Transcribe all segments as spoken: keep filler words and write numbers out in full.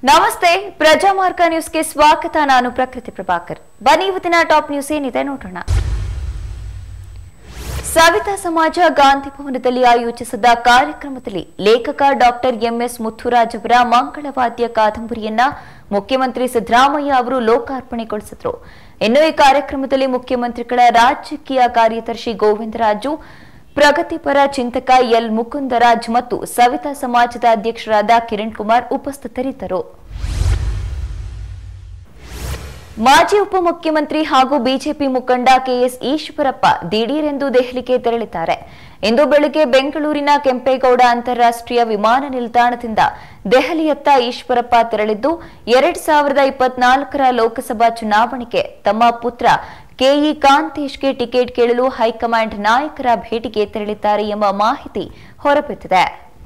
ನಮಸ್ತೆ ಪ್ರಜಾಮಾರ್ಗ ನ್ಯೂಸ್ಗೆ ಸ್ವಾಗತ. ನಾನು ಪ್ರಕೃತಿ ಪ್ರಭಾಕರ್. ಬನ್ನಿ ಇವತ್ತಿನ ಟಾಪ್ ನ್ಯೂಸ್ ಏನಿದೆ ನೋಡೋಣ. ಸವಿತಾ ಸಮಾಜ ಗಾಂಧಿ ಭವನದಲ್ಲಿ ಆಯೋಜಿಸಿದ ಕಾರ್ಯಕ್ರಮದಲ್ಲಿ ಲೇಖಕ ಡಾಕ್ಟರ್ ಎಂಎಸ್ ಮುತ್ತುರಾಜ್ ಅವರ ಮಂಗಳವಾದ್ಯ ಕಾದಂಬರಿಯನ್ನ ಮುಖ್ಯಮಂತ್ರಿ ಸಿದ್ದರಾಮಯ್ಯ ಅವರು ಲೋಕಾರ್ಪಣೆಗೊಳಿಸಿದರು. ಇನ್ನು ಈ ಕಾರ್ಯಕ್ರಮದಲ್ಲಿ ಮುಖ್ಯಮಂತ್ರಿಗಳ ರಾಜಕೀಯ ಕಾರ್ಯದರ್ಶಿ ಗೋವಿಂದರಾಜು, ಪ್ರಗತಿಪರ ಚಿಂತಕ ಎಲ್ ಮುಕುಂದರಾಜ್ ಮತ್ತು ಸವಿತಾ ಸಮಾಜದ ಅಧ್ಯಕ್ಷರಾದ ಕಿರಣ್ ಕುಮಾರ್ ಉಪಸ್ಥಿತರಿದ್ದರು. ಮಾಜಿ ಉಪಮುಖ್ಯಮಂತ್ರಿ ಹಾಗೂ ಬಿಜೆಪಿ ಮುಖಂಡ ಕೆಎಸ್ ಈಶ್ವರಪ್ಪ ದಿಢೀರೆಂದು ದೆಹಲಿಗೆ ತೆರಳಿದ್ದಾರೆ. ಇಂದು ಬೆಳಗ್ಗೆ ಬೆಂಗಳೂರಿನ ಕೆಂಪೇಗೌಡ ಅಂತಾರಾಷ್ಟ್ರೀಯ ವಿಮಾನ ನಿಲ್ದಾಣದಿಂದ ದೆಹಲಿಯತ್ತ ಈಶ್ವರಪ್ಪ ತೆರಳಿದ್ದು, ಎರಡ್ ಸಾವಿರದ ಇಪ್ಪತ್ನಾಲ್ಕರ ಲೋಕಸಭಾ ಚುನಾವಣೆಗೆ ತಮ್ಮ ಪುತ್ರ ಕೆಇ ಕಾಂತೇಶ್ಗೆ ಟಿಕೆಟ್ ಕೇಳಲು ಹೈಕಮಾಂಡ್ ನಾಯಕರ ಭೇಟಿಗೆ ತೆರಳಿದ್ದಾರೆ ಎಂಬ ಮಾಹಿತಿ ಹೊರಬಿದ್ದಿದೆ.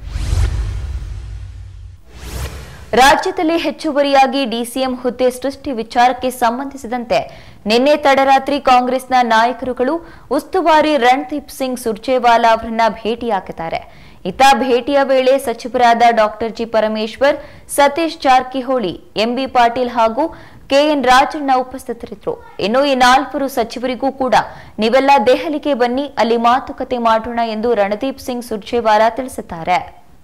ರಾಜ್ಯದಲ್ಲಿ ಹೆಚ್ಚುವರಿಯಾಗಿ ಡಿಸಿಎಂ ಹುದ್ದೆ ಸೃಷ್ಟಿ ವಿಚಾರಕ್ಕೆ ಸಂಬಂಧಿಸಿದಂತೆ ನಿನ್ನೆ ತಡರಾತ್ರಿ ಕಾಂಗ್ರೆಸ್ನ ನಾಯಕರುಗಳು ಉಸ್ತುವಾರಿ ರಣದೀಪ್ ಸಿಂಗ್ ಸುರ್ಜೇವಾಲಾ ಅವರನ್ನ ಭೇಟಿಯಾಗಿದ್ದಾರೆ. ಇತ್ತ ಭೇಟಿಯ ವೇಳೆ ಸಚಿವರಾದ doctor G Parameshwar, Satish Jarkiholi, MB Patil ಹಾಗೂ ಕೆಎನ್ ರಾಜಣ್ಣ ಉಪಸ್ಥಿತರಿದ್ದರು. ಇನ್ನು ಈ ನಾಲ್ವರು ಸಚಿವರಿಗೂ ಕೂಡ ನೀವೆಲ್ಲ ದೆಹಲಿಗೆ ಬನ್ನಿ, ಅಲ್ಲಿ ಮಾತುಕತೆ ಮಾಡೋಣ ಎಂದು ರಣದೀಪ್ ಸಿಂಗ್ ಸುರ್ಜೇವಾಲಾ ತಿಳಿಸಿದ್ದಾರೆ.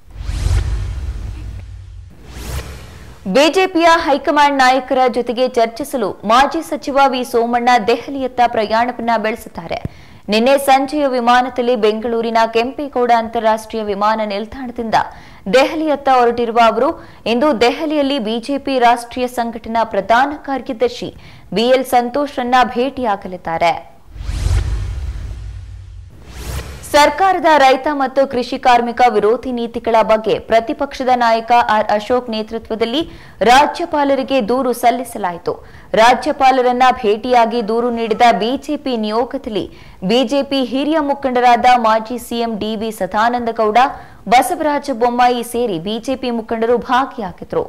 ಬಿಜೆಪಿಯ ಹೈಕಮಾಂಡ್ ನಾಯಕರ ಜೊತೆಗೆ ಚರ್ಚಿಸಲು ಮಾಜಿ ಸಚಿವ ವಿ ಸೋಮಣ್ಣ ದೆಹಲಿಯತ್ತ ಪ್ರಯಾಣವನ್ನ ಬೆಳೆಸಿದ್ದಾರೆ. ನಿನ್ನೆ ಸಂಜೆಯ ವಿಮಾನದಲ್ಲಿ ಬೆಂಗಳೂರಿನ ಕೆಂಪೇಗೌಡ ಅಂತಾರಾಷ್ಟ್ರೀಯ ವಿಮಾನ ನಿಲ್ದಾಣದಿಂದ ದೆಹಲಿಯತ್ತ ಹೊರಟಿರುವ ಅವರು ಇಂದು ದೆಹಲಿಯಲ್ಲಿ ಬಿಜೆಪಿ ರಾಷ್ಟ್ರೀಯ ಸಂಘಟನಾ ಪ್ರಧಾನ ಕಾರ್ಯದರ್ಶಿ ಬಿಎಲ್ ಸಂತೋಷ್ರನ್ನ ಭೇಟಿಯಾಗಲಿದ್ದಾರೆ. ಸರ್ಕಾರದ ರೈತ ಮತ್ತು ಕೃಷಿ ಕಾರ್ಮಿಕ ವಿರೋಧಿ ನೀತಿಗಳ ಬಗ್ಗೆ ಪ್ರತಿಪಕ್ಷದ ನಾಯಕ ಆರ್ ಅಶೋಕ್ ನೇತೃತ್ವದಲ್ಲಿ ರಾಜ್ಯಪಾಲರಿಗೆ ದೂರು ಸಲ್ಲಿಸಲಾಯಿತು. ರಾಜ್ಯಪಾಲರನ್ನ ಭೇಟಿಯಾಗಿ ದೂರು ನೀಡಿದ ಬಿಜೆಪಿ ನಿಯೋಗದಲ್ಲಿ ಬಿಜೆಪಿ ಹಿರಿಯ ಮುಖಂಡರಾದ ಮಾಜಿ ಸಿಎಂ ಡಿವಿ ಸದಾನಂದಗೌಡ, ಬಸವರಾಜ ಬೊಮ್ಮಾಯಿ ಸೇರಿ ಬಿಜೆಪಿ ಮುಖಂಡರು ಭಾಗಿಯಾಗಿದ್ದರು.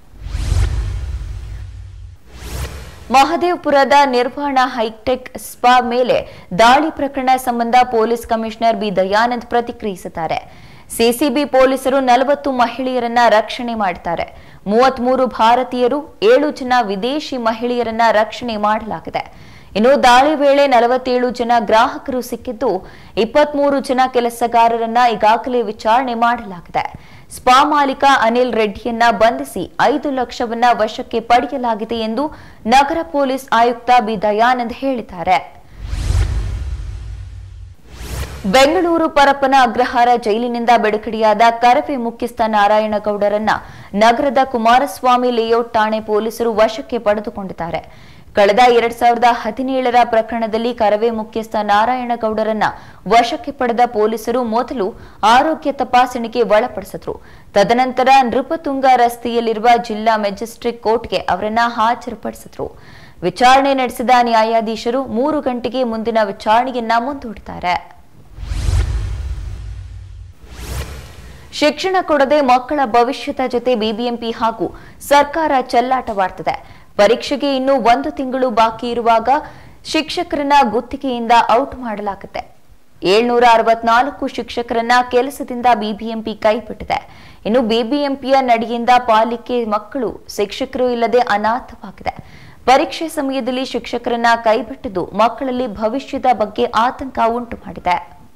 ಮಹದೇವಪುರದ ನಿರ್ವಾಣ ಹೈಟೆಕ್ ಸ್ಪಾ ಮೇಲೆ ದಾಳಿ ಪ್ರಕರಣ ಸಂಬಂಧ ಪೊಲೀಸ್ ಕಮಿಷನರ್ ಬಿ ದಯಾನಂದ್ ಪ್ರತಿಕ್ರಿಯಿಸಿದ್ದಾರೆ. ಸಿಸಿಬಿ ಪೊಲೀಸರು ನಲವತ್ತು ಮಹಿಳೆಯರನ್ನ ರಕ್ಷಣೆ ಮಾಡುತ್ತಾರೆ. ಮೂವತ್ಮೂರು ಭಾರತೀಯರು, ಏಳು ಜನ ವಿದೇಶಿ ಮಹಿಳೆಯರನ್ನ ರಕ್ಷಣೆ ಮಾಡಲಾಗಿದೆ. ಇನ್ನು ದಾಳಿ ವೇಳೆ ನಲವತ್ತೇಳು ಜನ ಗ್ರಾಹಕರು ಸಿಕ್ಕಿದ್ದು, ಇಪ್ಪತ್ಮೂರು ಜನ ಕೆಲಸಗಾರರನ್ನ ಈಗಾಗಲೇ ವಿಚಾರಣೆ ಮಾಡಲಾಗಿದೆ. ಸ್ಪಾ ಮಾಲೀಕ ಅನಿಲ್ ರೆಡ್ಡಿಯನ್ನ ಬಂಧಿಸಿ ಐದು ಲಕ್ಷವನ್ನ ವಶಕ್ಕೆ ಪಡೆಯಲಾಗಿದೆ ಎಂದು ನಗರ ಪೊಲೀಸ್ ಆಯುಕ್ತ ಬಿ ದಯಾನಂದ್ ಹೇಳಿದ್ದಾರೆ. ಬೆಂಗಳೂರು ಪರಪ್ಪನ ಅಗ್ರಹಾರ ಜೈಲಿನಿಂದ ಬಿಡುಗಡೆಯಾದ ಕರವೇ ಮುಖ್ಯಸ್ಥ ನಾರಾಯಣಗೌಡರನ್ನ ನಗರದ ಕುಮಾರಸ್ವಾಮಿ ಲೇಔಟ್ ಠಾಣೆ ಪೊಲೀಸರು ವಶಕ್ಕೆ ಪಡೆದುಕೊಂಡಿದ್ದಾರೆ. ಕಳೆದ ಎರಡ್ ಸಾವಿರದ ಹದಿನೇಳರ ಪ್ರಕರಣದಲ್ಲಿ ಕರವೇ ಮುಖ್ಯಸ್ಥ ನಾರಾಯಣಗೌಡರನ್ನ ವಶಕ್ಕೆ ಪಡೆದ ಪೊಲೀಸರು ಮೊದಲು ಆರೋಗ್ಯ ತಪಾಸಣೆಗೆ ಒಳಪಡಿಸಿದ್ರು. ತದನಂತರ ನೃಪತುಂಗ ರಸ್ತೆಯಲ್ಲಿರುವ ಜಿಲ್ಲಾ ಮೆಜಿಸ್ಟ್ರೇಟ್ ಕೋರ್ಟ್ಗೆ ಅವರನ್ನ ಹಾಜರುಪಡಿಸಿದ್ರು. ವಿಚಾರಣೆ ನಡೆಸಿದ ನ್ಯಾಯಾಧೀಶರು ಮೂರು ಗಂಟೆಗೆ ಮುಂದಿನ ವಿಚಾರಣೆಯನ್ನ ಮುಂದೂಡಿದ್ದಾರೆ. ಶಿಕ್ಷಣ ಕೊಡದೆ ಮಕ್ಕಳ ಭವಿಷ್ಯದ ಜೊತೆ ಬಿಬಿಎಂಪಿ ಹಾಗೂ ಸರ್ಕಾರ ಚೆಲ್ಲಾಟವಾಡ್ತಿದೆ. ಪರೀಕ್ಷೆಗೆ ಇನ್ನೂ ಒಂದು ತಿಂಗಳು ಬಾಕಿ ಇರುವಾಗ ಶಿಕ್ಷಕರನ್ನ ಗುತ್ತಿಗೆಯಿಂದ ಔಟ್ ಮಾಡಲಾಗುತ್ತೆ. ಏಳ್ನೂರ ಅರವತ್ನಾಲ್ಕು ಶಿಕ್ಷಕರನ್ನ ಕೆಲಸದಿಂದ ಬಿಬಿಎಂಪಿ ಕೈಬಿಟ್ಟಿದೆ. ಇನ್ನು ಬಿಬಿಎಂಪಿಯ ನಡೆಯಿಂದ ಪಾಲಿಕೆ ಮಕ್ಕಳು ಶಿಕ್ಷಕರು ಇಲ್ಲದೆ ಅನಾಥವಾಗಿದೆ. ಪರೀಕ್ಷೆ ಸಮಯದಲ್ಲಿ ಶಿಕ್ಷಕರನ್ನ ಕೈಬಿಟ್ಟಿದ್ದು ಮಕ್ಕಳಲ್ಲಿ ಭವಿಷ್ಯದ ಬಗ್ಗೆ ಆತಂಕ ಉಂಟು ಮಾಡಿದೆ.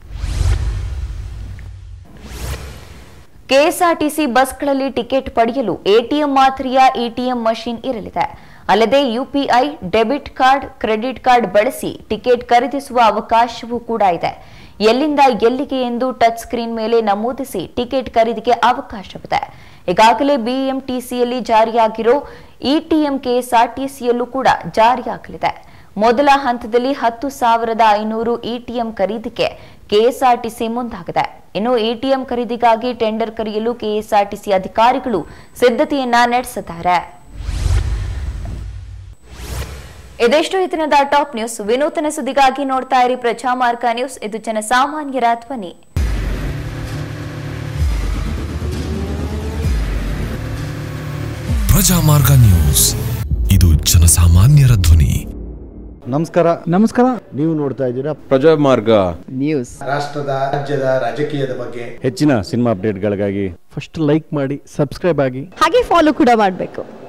ಕೆಎಸ್ಆರ್ಟಿಸಿ ಬಸ್ಗಳಲ್ಲಿ ಟಿಕೆಟ್ ಪಡೆಯಲು ಎಟಿಎಂ ಮಾದರಿಯ ಎಟಿಎಂ ಮಷೀನ್ ಇರಲಿದೆ. ಅಲ್ಲದೆ UPI, debit card, credit card ಬಳಸಿ ಟಿಕೆಟ್ ಖರೀದಿಸುವ ಅವಕಾಶವೂ ಕೂಡ ಇದೆ. ಎಲ್ಲಿಂದ ಎಲ್ಲಿಗೆ ಎಂದು ಟಚ್ ಸ್ಕ್ರೀನ್ ಮೇಲೆ ನಮೂದಿಸಿ ಟಿಕೆಟ್ ಖರೀದಿಗೆ ಅವಕಾಶವಿದೆ. ಈಗಾಗಲೇ ಬಿಎಂಟಿಸಿಯಲ್ಲಿ ಜಾರಿಯಾಗಿರೋ ಇಟಿಎಂ ಕೆಎಸ್ಆರ್ಟಿಸಿಯಲ್ಲೂ ಕೂಡ ಜಾರಿಯಾಗಲಿದೆ. ಮೊದಲ ಹಂತದಲ್ಲಿ ಹತ್ತು ಸಾವಿರದ ಐನೂರು ಇಟಿಎಂ ಖರೀದಿಗೆ ಕೆಎಸ್ಆರ್ಟಿಸಿ ಮುಂದಾಗಿದೆ. ಇನ್ನು ಎಟಿಎಂ ಖರೀದಿಗಾಗಿ ಟೆಂಡರ್ ಕರೆಯಲು ಕೆಎಸ್ಆರ್ಟಿಸಿ ಅಧಿಕಾರಿಗಳು ಸಿದ್ಧತೆಯನ್ನ ನಡೆಸಿದ್ದಾರೆ. ಇದೆಷ್ಟು ಈ ದಿನದ ಟಾಪ್ ನ್ಯೂಸ್. ವಿನೂತನ ಸುದ್ದಿಗಾಗಿ ನೋಡ್ತಾ ಇರಿ ಪ್ರಜಾಮಾರ್ಗ ನ್ಯೂಸ್. ಇದು ಜನಸಾಮಾನ್ಯರ ಧ್ವನಿ. ಪ್ರಜಾಮಾರ್ಗ ನ್ಯೂಸ್, ಇದು ಜನಸಾಮಾನ್ಯರ ಧ್ವನಿ. ನಮಸ್ಕಾರ ನಮಸ್ಕಾರ ನೀವು ನೋಡ್ತಾ ಇದ್ದೀರಾ ಪ್ರಜಾಮಾರ್ಗ ನ್ಯೂಸ್. ರಾಷ್ಟ್ರದ ರಾಜ್ಯದ ರಾಜಕೀಯದ ಬಗ್ಗೆ ಹೆಚ್ಚಿನ ಸಿನಿಮಾ ಅಪ್ಡೇಟ್ಗಳಿಗಾಗಿ ಫಸ್ಟ್ ಲೈಕ್ ಮಾಡಿ, ಸಬ್ಸ್ಕ್ರೈಬ್ ಆಗಿ, ಹಾಗೆ ಫಾಲೋ ಕೂಡ ಮಾಡಬೇಕು.